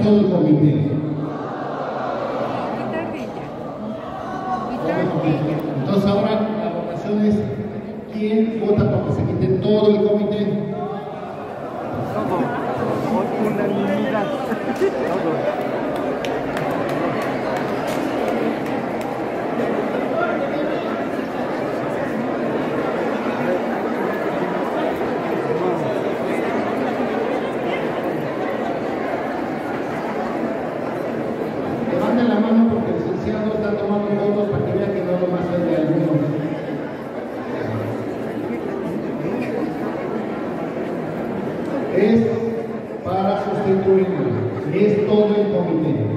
todo el comité. Entonces ahora la votación es ¿quién vota para que se quite todo el comité? Todo, por unanimidad. Todo. Levanten la mano porque el licenciado está tomando fotos para que vean que no nomás es de algunos. Es para sustituirlo, es todo el comité.